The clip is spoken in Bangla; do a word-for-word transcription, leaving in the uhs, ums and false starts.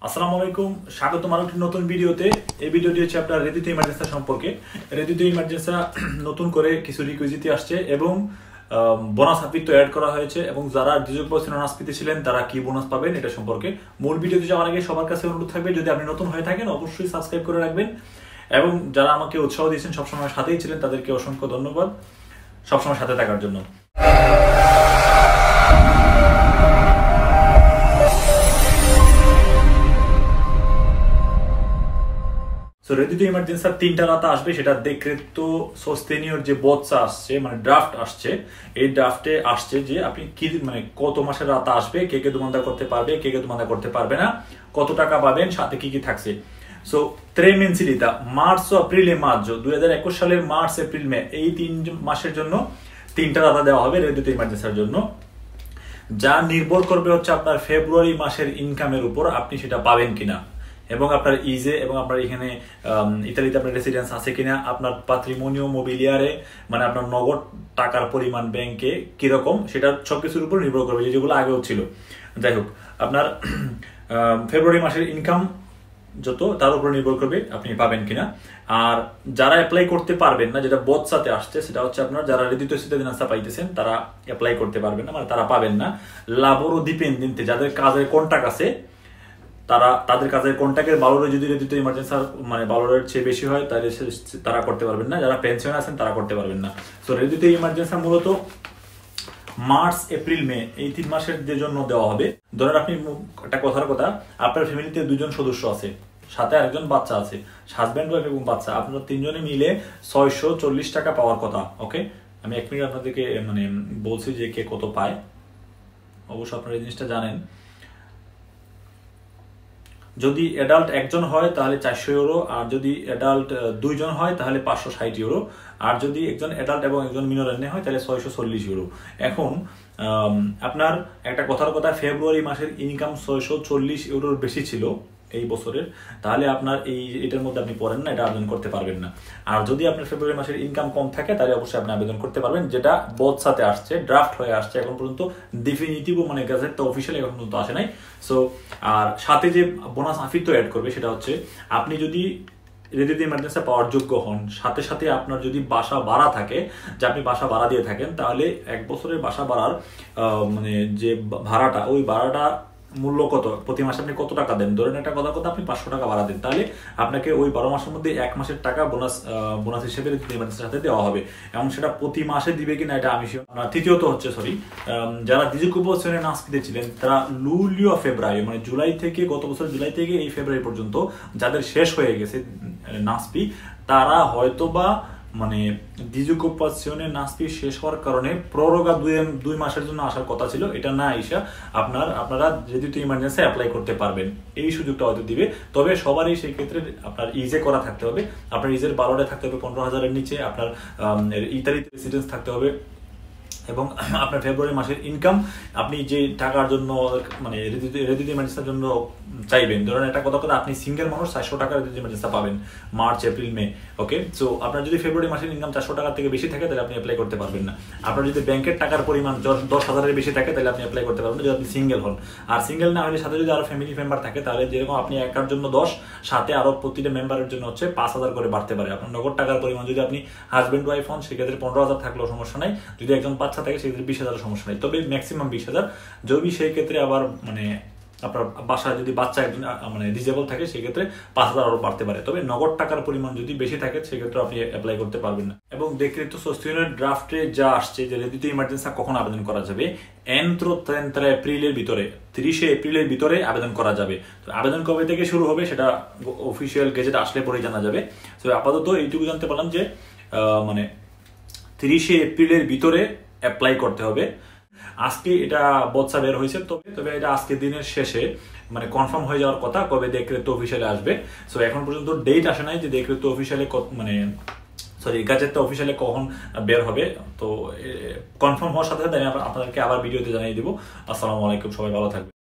আসসালামু আলাইকুম, স্বাগতম আরো একটি নতুন ভিডিওতে। এই ভিডিওটি হচ্ছে আপনার রেডিতে ইমার্জেন্সি সম্পর্কে। রেডিতে ইমার্জেন্সি নতুন করে কিছু রিকুইজিটি আসছে এবং বোনাস হাফিট অ্যাড করা হয়েছে এবং যারা ডিজিটাল পার্সোনাল নাসপিতে ছিলেন তারা কি বোনাস পাবেন এটা সম্পর্কে মূল ভিডিওতে যাওয়ার আগে সবার কাছে অনুরোধ থাকবে, যদি আপনি নতুন হয়ে থাকেন অবশ্যই সাবস্ক্রাইব করে রাখবেন এবং যারা আমাকে উৎসাহ দিয়েছেন সবসময় সাথেই ছিলেন তাদেরকে অসংখ্য ধন্যবাদ সবসময় সাথে থাকার জন্য। সো রেডিতে ইমার্জেন্সি তিনটা রাতা আসবে, সেটা দেখরেতো সোস্তেনিয়র যে বৎসা আসছে মানে ড্রাফট আসছে, এই ড্রাফটে আসছে যে আপনি কি মানে কত মাসের রাতা আসবে, কে কে দুমান্দা করতে পারবে, কে কে দুমান্দা করতে পারবে না, কত টাকা পাবেন, সাথে কি কি থাকছে। সো ত্রে মেনসিলিতা মার্চ ও এপ্রিল এ মার্চ দুই হাজার একুশ সালের মার্চ এপ্রিল মে এই তিন মাসের জন্য তিনটা রাতা দেওয়া হবে রেডিতে ইমার্জেন্সির জন্য, যা নির্ভর করবে হচ্ছে আপনার ফেব্রুয়ারি মাসের ইনকামের উপর আপনি সেটা পাবেন কিনা এবং আপনার ইজে এবং আপনার এখানে ইতালিতে আপনার রেসিডেন্স আছে কিনা, আপনার পাত্রিমোনিও মোবিলিয়ারে মানে আপনার নগদ টাকার পরিমাণ ব্যাংকে কিরকম, সেটা সবকিছুর উপর নির্ভর করবে, যেগুলো আগেও ছিল। যাই হোক, আপনার ফেব্রুয়ারি মাসের ইনকাম যত তার উপর নির্ভর করবে আপনি পাবেন কিনা। আর যারা অ্যাপ্লাই করতে পারবেন না, যেটা বৎসাতে আসছে, সেটা হচ্ছে আপনার যারা রেডিতো সিটেদিনান্সা পাইতেছেন তারা অ্যাপ্লাই করতে পারবেন না, মানে তারা পাবেন না। লাবোরো ডিপেন্ডেন্টে যাদের কাজের কন্ট্রাক্ট আছে তারা তাদের কাজের কন্ট্রাক্টের বালোরে যদি রেডিতো ইমার্জেন্সি মানে বালোরের চেয়ে বেশি হয় তাহলে তারা করতে পারবেন না, যারা পেনশন আছেন তারা করতে পারবেন না। তো রেডিতো ইমার্জেন্সি মূলত মার্চ এপ্রিল মে এই তিন মাসের যে জন্য দেওয়া হবে। ধরেন আপনি একটা কথার কথা, আপনার ফ্যামিলিতে দুজন সদস্য আছে, সাথে আরেকজন বাচ্চা আছে, হাজব্যান্ড ওয়াইফ এবং বাচ্চা, আপনারা তিনজনে মিলে ছয়শো চল্লিশ টাকা পাওয়ার কথা। ওকে, আমি এক মিনিট আপনাদেরকে মানে বলছি যে কে কত পায়, অবশ্য আপনারা এই জিনিসটা জানেন। যদি অ্যাডাল্ট একজন হয় তাহলে চারশো ইউরো, আর যদি অ্যাডাল্ট দুইজন হয় তাহলে পাঁচশো ষাট ইউরো, আর যদি একজন অ্যাডাল্ট এবং একজন মিনোরেন্নে হয় তাহলে ছয়শো চল্লিশ ইউরো। এখন আপনার একটা কথার কথা, ফেব্রুয়ারি মাসের ইনকাম ছয়শো চল্লিশ ইউরোর বেশি ছিল এই বছরের, তাহলে আপনার এই এটার মধ্যে আপনি পড়েন না, এটা আবেদন করতে পারবেন না। আর যদি আপনার ফেব্রুয়ারি মাসের ইনকাম কম থাকে তাহলে অবশ্যই আপনি আবেদন করতে পারবেন, যেটা বৎসাতে আসছে, ড্রাফট হয়ে আসছে, এখন পর্যন্ত ডিফিনিটিভ মানে গ্যাজেটটা অফিসিয়ালি এখন পর্যন্ত আসে নাই। সো আর সাথে যে বোনাস হাফিট অ্যাড করবে সেটা হচ্ছে আপনি যদি রেডিতে ইমার্জেন্সি পাওয়ার যোগ্য হন, সাথে সাথে আপনার যদি বাসা ভাড়া থাকে, যে আপনি বাসা ভাড়া দিয়ে থাকেন, তাহলে এক বছরের বাসা ভাড়ার মানে যে ভাড়াটা, ওই ভাড়াটা মূল্য কত, প্রতি মাসে আপনি কত টাকা দেন, ধরেন একটা কথা কথা আপনি পাঁচশো টাকা ভাড়া দেন, তাহলে আপনাকে ওই বারো মাসের মধ্যে এক মাসের টাকা বোনাস বোনাস হিসেবে ইমার্জেন্সির সাথে দেওয়া হবে, এবং সেটা প্রতি মাসে দিবে কিনা এটা আমি। তৃতীয়ত হচ্ছে সরি যারা ডিজিকুপোজিশনে নাসপিতে ছিলেন তারা লুলিও ফেব্রুয়ারি মানে জুলাই থেকে, গত বছর জুলাই থেকে এই ফেব্রুয়ারি পর্যন্ত যাদের শেষ হয়ে গেছে নাসপি, তারা হয়তোবা মানে ডিজিকুপোজিশনে নাসপি শেষ হওয়ার কারণে প্ররোগা দুই দুই মাসের জন্য আসার কথা ছিল, এটা না আইসা আপনার আপনারা রেডিতো ইমার্জেন্সি অ্যাপ্লাই করতে পারবেন, এই সুযোগটা হয়তো দিবে। তবে সবারই সেই ক্ষেত্রে আপনার ইজে করা থাকতে হবে, আপনার ইজের বারোটা থাকতে হবে পনেরো হাজারের নিচে, আপনার ইতালিতে রেসিডেন্স থাকতে হবে, এবং আপনার ফেব্রুয়ারি মাসের ইনকাম আপনি যে টাকার জন্য মানে রেডিতো ইমার্জেন্সির জন্য চাইবেন, ধরেন একটা কথা কথা আপনি সিঙ্গেল মানুষ চারশো টাকা রেডিতো ইমার্জেন্সি পাবেন March April May. Okay, so আপনার যদি ফেব্রুয়ারি মাসের ইনকাম চারশো টাকার থেকে বেশি থাকে তাহলে আপনি অ্যাপ্লাই করতে পারবেন না। আপনার যদি ব্যাংকের টাকার পরিমাণ দশ হাজারের বেশি থাকে তাহলে আপনি অ্যাপ্লাই করতে পারবেন না, যদি আপনি সিঙ্গেল হন। আর সিঙ্গেল না হলে সাথে যদি আরো ফ্যামিলি মেম্বার থাকে তাহলে যেরকম আপনি একার জন্য দশ, সাথে আরো প্রতিটা মেম্বারের জন্য হচ্ছে পাঁচ হাজার করে বাড়তে পারে আপনার নগদ টাকার পরিমাণ। যদি আপনি হাজব্যান্ড ওয়াইফ হন সেক্ষেত্রে পনেরো হাজার থাকলেও সমস্যা নাই, যদি একজন বাচ্চা থাকে সেক্ষেত্রে বিশ হাজার সমস্যা নেই, তবে ম্যাক্সিমাম বিশ হাজার। যদি সেই ক্ষেত্রে আবার মানে আপনার বাসায় যদি বাচ্চা একজন মানে ডিজেবল থাকে সেক্ষেত্রে পাঁচ হাজার আরো বাড়তে পারে, তবে নগদ টাকার পরিমাণ যদি বেশি থাকে সেক্ষেত্রে আপনি অ্যাপ্লাই করতে পারবেন না। এবং দেখরেতো সোস্তেনিয়র ড্রাফটে যা আসছে যে রেডিতো ইমার্জেন্সি কখন আবেদন করা যাবে, এন্ত্রো ট্রেন্ত্রা এপ্রিলের ভিতরে, তিরিশে এপ্রিলের ভিতরে আবেদন করা যাবে। তো আবেদন কবে থেকে শুরু হবে সেটা অফিসিয়াল গেজেট আসলে পরে জানা যাবে। তো আপাতত এইটুকু জানতে পারলাম যে মানে তিরিশে এপ্রিলের ভিতরে অ্যাপ্লাই করতে হবে। আজকে এটা বৎসা বের হয়েছে, তবে তবে এটা আজকের দিনের শেষে মানে কনফার্ম হয়ে যাওয়ার কথা কবে দেখরেতো অফিসিয়ালে আসবে। সো এখন পর্যন্ত ডেট আসে নাই যে দেখরেতো অফিসিয়ালে মানে সরি গাজেটটা অফিসিয়ালি কখন বের হবে। তো কনফার্ম হওয়ার সাথে সাথে আমি আপনাদেরকে আবার ভিডিওতে জানিয়ে দেবো। আসসালামু আলাইকুম, সবাই ভালো থাকবে।